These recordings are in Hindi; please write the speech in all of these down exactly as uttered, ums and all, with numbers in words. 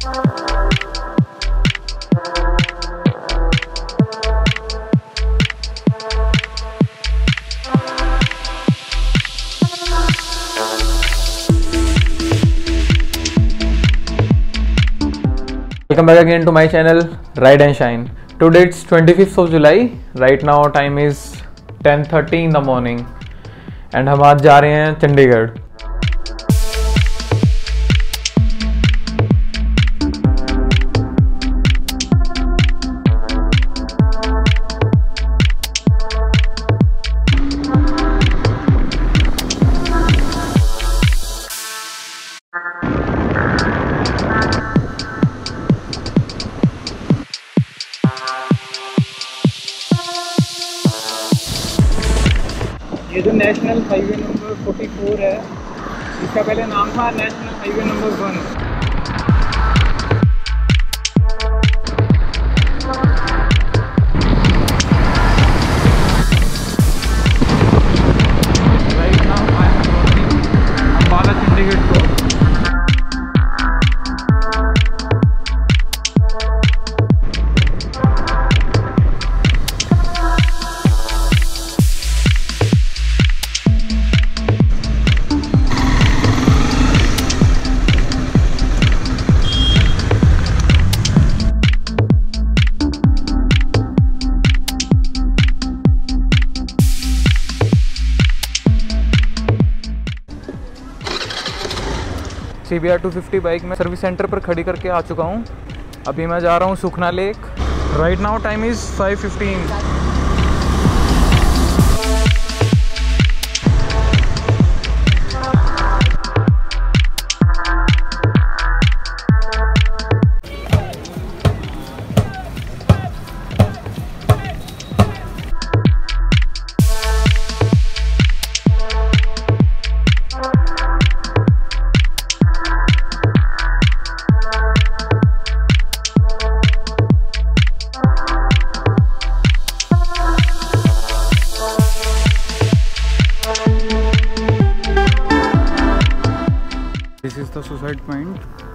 Welcome back again to my channel Ride and Shine. Today it's twenty-fifth of July. Right now time is ten thirty in the morning and हम आज जा रहे हैं चंडीगढ़। ये जो नेशनल हाईवे नंबर चौवालीस है, इसका पहले नाम था national highway number one. Right now I am crossing Ambala Chandigarh road. C B R two fifty bike में सर्विस सेंटर पर खड़ी करके आ चुका हूँ। अभी मैं जा रहा हूँ Sukhna lake. Right now time is five fifteen. This is the suicide point.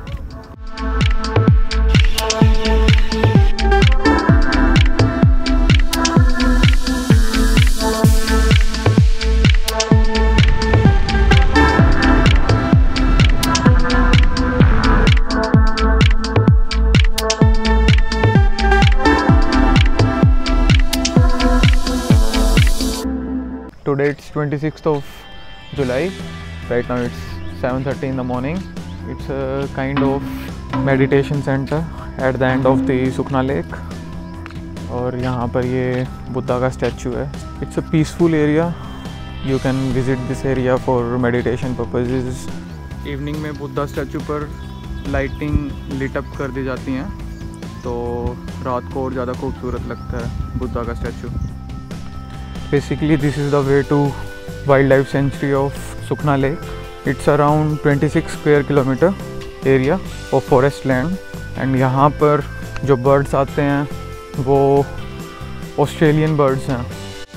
Today it's twenty-sixth of July. Right now it's seven thirty in the morning. It's a kind of meditation center at the end of the Sukhna Lake. और यहाँ पर ये बुद्धा का स्टैचू है। It's a peaceful area. You can visit this area for meditation purposes. Evening में बुद्धा स्टैचू पर लाइटिंग लिट अप कर दी जाती हैं, तो रात को और ज़्यादा खूबसूरत लगता है बुद्धा का statue. Basically this is the way to wildlife sanctuary of Sukhna Lake. It's around twenty-six square kilometer area of forest land and यहाँ पर जो birds आते हैं वो ऑस्ट्रेलियन birds हैं।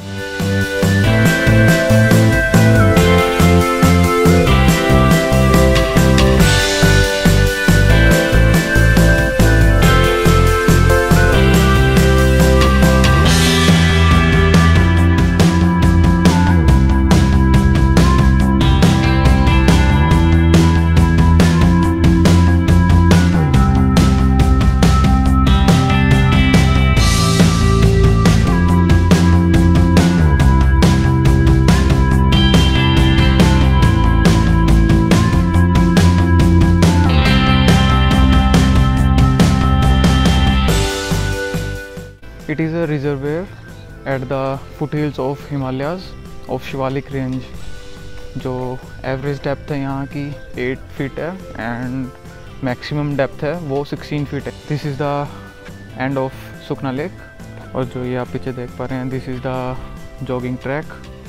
It is a reservoir at the foothills of Himalayas of Shivalik Range, जो एवरेज डेप्थ है यहाँ की एट फीट है एंड मैक्सिमम डेप्थ है वो सिक्सटीन फीट है। This is the end of Sukhna lake और जो ये आप पीछे देख पा रहे हैं this is the jogging track.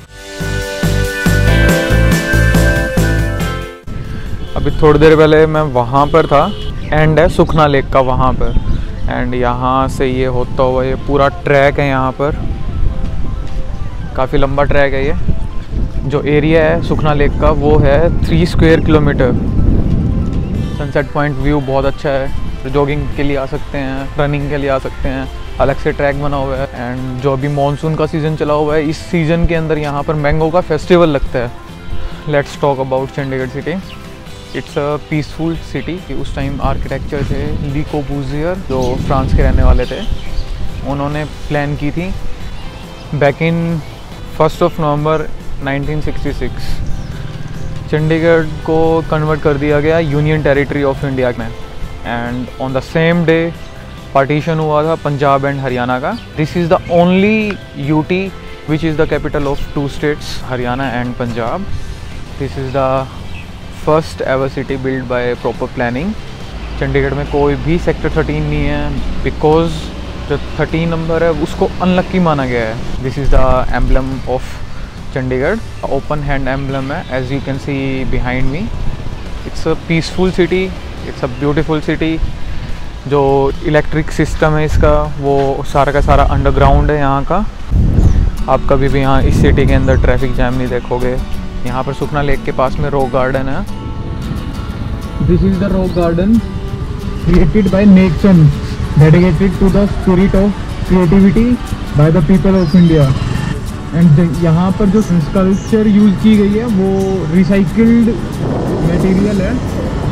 अभी थोड़ी देर पहले मैं वहाँ पर था, एंड है सुखना लेक का वहाँ पर, एंड यहाँ से ये होता हुआ ये पूरा ट्रैक है। यहाँ पर काफ़ी लंबा ट्रैक है। ये जो एरिया है सुखना लेक का वो है three square kilometre. Sunset point view बहुत अच्छा है। जॉगिंग के लिए आ सकते हैं, रनिंग के लिए आ सकते हैं, अलग से ट्रैक बना हुआ है। एंड जो अभी मानसून का सीज़न चला हुआ है, इस सीज़न के अंदर यहाँ पर मैंगो का फेस्टिवल लगता है। Let's talk about Chandigarh city. It's a peaceful city. उस टाइम आर्किटेक्चर थे ली कोर्बुज़ियर, जो फ्रांस के रहने वाले थे, उन्होंने प्लान की थी back in first of November nineteen sixty six. Chandigarh को कन्वर्ट कर दिया गया यूनियन टेरिटरी ऑफ इंडिया में, and on the same day partition हुआ था पंजाब एंड हरियाणा का। This is the only UT which is the capital of two states, Haryana and Punjab. This is the first ever city build by proper planning. Chandigarh में कोई भी सेक्टर थर्टीन नहीं है, बिकॉज जो थर्टीन नंबर है उसको अनलक्की माना गया है। This is the emblem of Chandigarh, open hand emblem है, as you can see behind me. It's a peaceful city, it's a beautiful city. जो इलेक्ट्रिक सिस्टम है इसका, वो सारा का सारा अंडरग्राउंड है यहाँ का। आप कभी भी यहाँ इस सिटी के अंदर ट्रैफिक जैम नहीं देखोगे। यहाँ पर सुखना लेक के पास में रॉक गार्डन है। This is the rock garden created by nature, dedicated to the spirit of creativity by the people of India. And यहाँ पर जो स्कल्पचर यूज़ की गई है वो रिसाइकिल्ड मटेरियल है।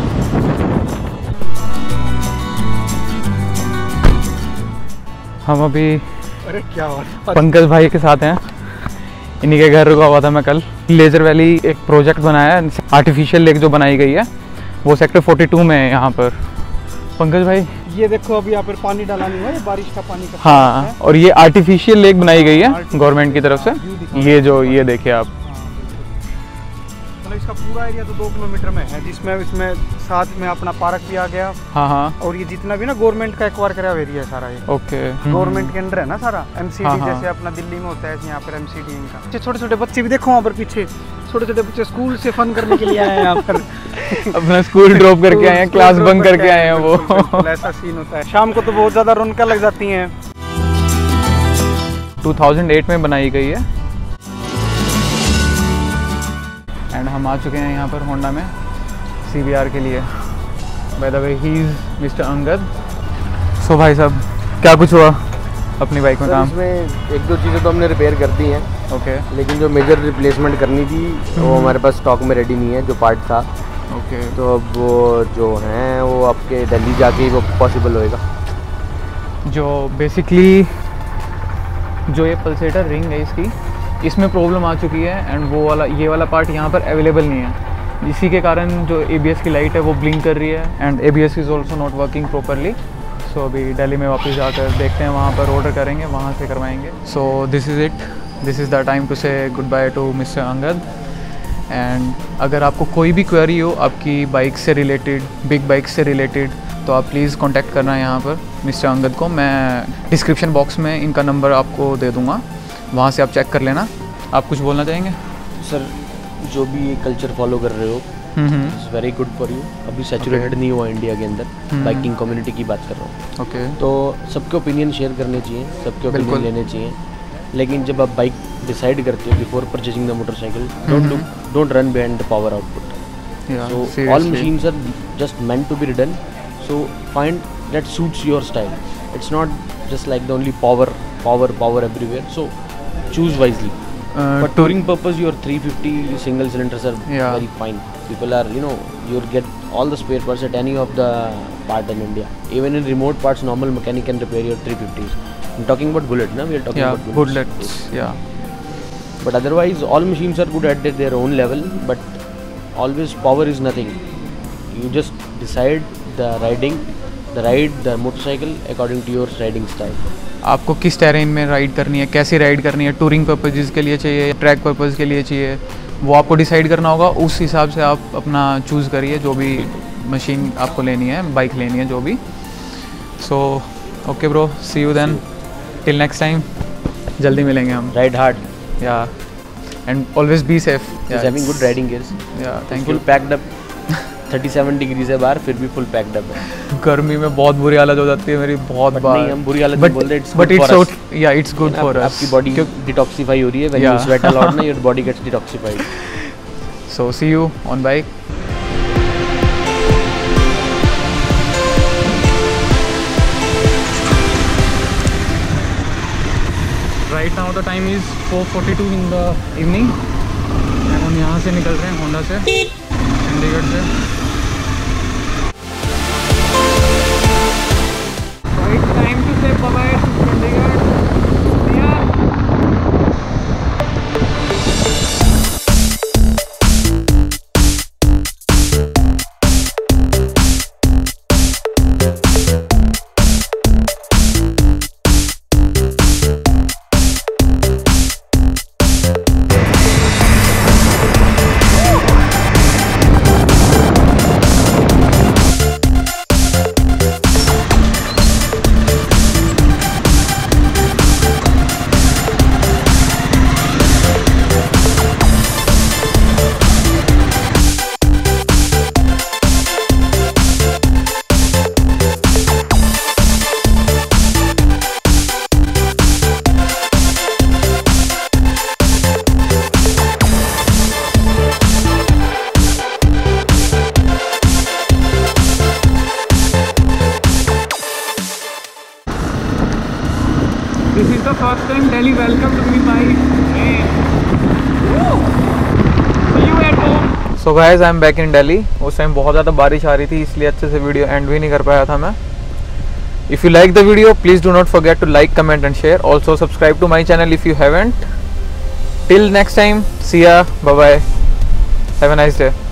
हम अभी अरे क्या बात, पंकज भाई के साथ हैं, इन्हीं के घर रुका हुआ था मैं कल। लेजर वैली एक प्रोजेक्ट बनाया है, आर्टिफिशियल लेक जो बनाई गई है वो सेक्टर फोर्टी टू में है यहाँ पर। पंकज भाई ये देखो अभी यहाँ पर पानी डाला नहीं हुआ, ये बारिश का पानी का। हाँ, और ये आर्टिफिशियल लेक बनाई गई है गवर्नमेंट की तरफ से। ये जो ये देखिए आप, मतलब इसका पूरा एरिया तो दो किलोमीटर में है, जिसमें इसमें साथ में अपना पार्क भी आ गया। हाँ हाँ, और ये जितना भी ना गवर्नमेंट का एक्वायर करा हुआ एरिया है सारा, ये ओके गवर्नमेंट के अंडर है ना सारा। एमसीडी हाँ, हाँ। जैसे अपना दिल्ली में होता है, यहाँ पर एमसीडी इनका। छोटे छोटे बच्चे भी देखो वहाँ पर पीछे, छोटे छोटे बच्चे स्कूल से फन करने के लिए आए हैं यहाँ पर। अपना स्कूल ड्रॉप करके आए हैं, क्लास बंक करके आए हैं वो। ऐसा सीन होता है। शाम को तो बहुत ज़्यादा रौनक लग जाती हैं। टू थाउजेंड एट में बनाई गई है। एंड हम आ चुके हैं यहाँ पर होंडा में सीबीआर के लिए। By the way he is mister Angad. So भाई साहब, क्या कुछ हुआ अपनी बाइक में काम? इसमें एक दो चीज़ें तो हमने रिपेयर कर दी हैं, ओके लेकिन जो मेजर रिप्लेसमेंट करनी थी वो हमारे पास स्टॉक में रेडी नहीं है, जो पार्ट था। ओके, तो अब वो जो हैं वो आपके दिल्ली जाके ही वो पॉसिबल होएगा। जो बेसिकली जो ये पल्सेटर रिंग है इसकी, इसमें प्रॉब्लम आ चुकी है, एंड वो वाला ये वाला पार्ट यहाँ पर अवेलेबल नहीं है। इसी के कारण जो एबीएस की लाइट है वो ब्लिंक कर रही है, and ABS is also not working properly. So अभी दिल्ली में वापस जाकर देखते हैं, वहाँ पर ऑर्डर करेंगे, वहाँ से करवाएंगे। So this is it, this is the time to say goodbye to mister Angad. And अगर आपको कोई भी क्वेरी हो आपकी बाइक से रिलेटेड, बिग बाइक से रिलेटेड, तो आप प्लीज़ कांटेक्ट करना है यहाँ पर मिस्टर अंगद को। मैं डिस्क्रिप्शन बॉक्स में इनका नंबर आपको दे दूँगा, वहाँ से आप चेक कर लेना। आप कुछ बोलना चाहेंगे? सर, जो भी ये कल्चर फॉलो कर रहे हो it's very good for you. अभी सैचुरेटेड नहीं हुआ इंडिया के अंदर, बाइकिंग कम्युनिटी की बात कर रहा हूँ। ओके, तो सबके ओपिनियन शेयर करने चाहिए, सबके ओपिनियन लेने चाहिए। लेकिन जब आप बाइक डिसाइड करते हो before purchasing the motorcycle, don't look don't run behind the power output. So all machines are just meant to be ridden. So find that suits your style. It's not just like the only power, power, power everywhere. So choose wisely. Uh, For touring purpose, your three fifty single cylinders are Yeah. very fine. People are, you know, you'll get all the spare parts at any of the part in India. Even in remote parts, normal mechanic can repair your three fifties. I'm talking about Bullet, na? We are talking yeah, about bullets. Bullets. Yeah. But otherwise, all machines are good at their own level. But always power is nothing. You just decide the riding, the ride, the motorcycle according to your riding style. आपको किस टेरेन में राइड करनी है, कैसे राइड करनी है, टूरिंग पर्पजेज़ के लिए चाहिए, ट्रैक पर्पज़ के लिए चाहिए, वो आपको डिसाइड करना होगा। उस हिसाब से आप अपना चूज़ करिए जो भी मशीन आपको लेनी है, बाइक लेनी है, जो भी। So okay bro, see you then, till next time, जल्दी मिलेंगे हम। Ride hard. Yeah and always be safe. Just having good riding gears. Yeah thank Full you. packed up. thirty-seven degree है बाहर, फिर भी फुल पैक्ड अप है। गर्मी में बहुत बुरी हालत हो जाती है मेरी, बहुत But बार। नहीं, हम बुरी हालत But- नहीं बोल रहे, it's but good it's for out- us. yeah, it's good for us. आपकी बॉडी डिटॉक्सिफाई हो रही है, when you Yeah. sweat a lot ना, your body gets detoxified. So see you on bike. Right now the time is four forty two in the evening. हम यहाँ से निकल रहे हैं होंडा से, चंडीगढ़ से। Right time to say bye bye to Chandigarh. This is the first time Delhi welcomed me by rain. See you at home. So guys, I am back in Delhi. उस टाइम बहुत ज़्यादा बारिश आ रही थी, इसलिए अच्छे से वीडियो एंड भी नहीं कर पाया था मैं। If you like the video, please do not forget to like, comment and share. Also subscribe to my channel if you haven't. Till next time, see ya, bye bye. Have a nice day.